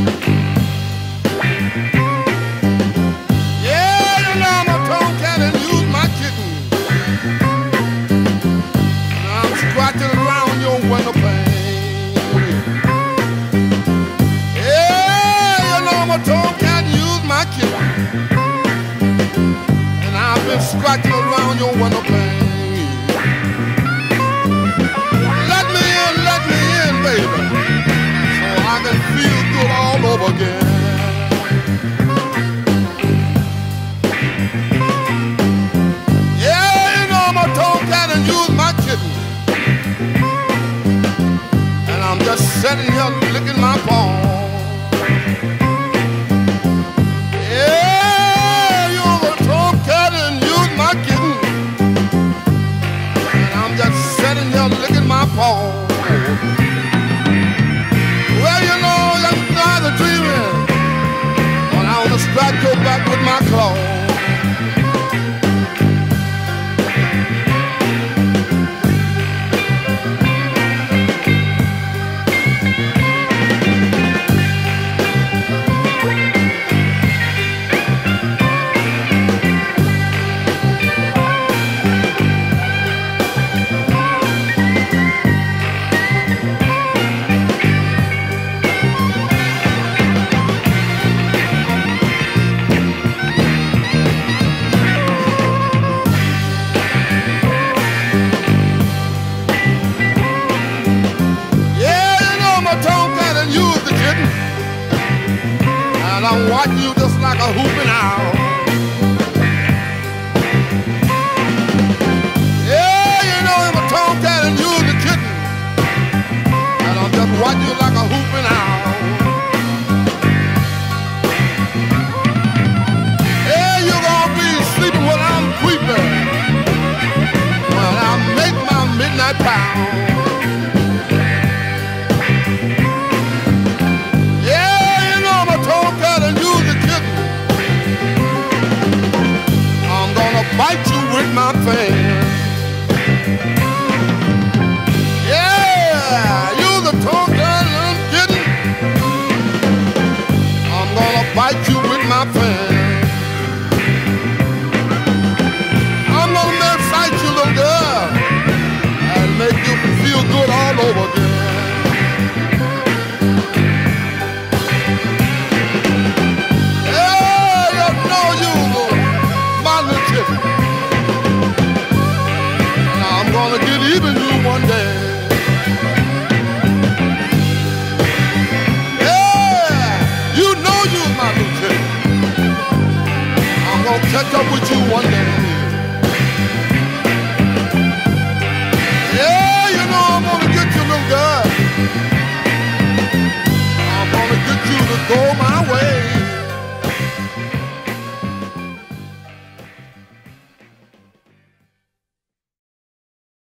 Yeah, you know I'm a tomcat and use my kitten. Now I'm scratching around your window pane. Yeah, you know I'm a tomcat and use my kitten. And I've been scratching around your window pane. Let me in, baby, so I can feel good all over again. Yeah, you know I'm a tomcat and use my kitten. And I'm just sitting here licking my paw. Yeah, you're a tomcat and use my kitten. And I'm just sitting here licking my paw. Well, you know, young guys are dreaming when I want to scratch your back with my claw. And I'm watching you just like a hooping owl. Yeah, you know I'm a tomcat and you're the kitten. And I'm just watching you like a hooping owl. Yeah, you're gonna be sleeping while I'm creeping when I make my midnight pound. Bite you with my fan. Yeah, you're the tomcat I'm getting. I'm gonna bite you with my fan. I'm gonna excite you, little girl, and make you feel good all over again. Gonna get even you one day. Yeah, you know you're my lieutenant. I'm gonna catch up with you one day.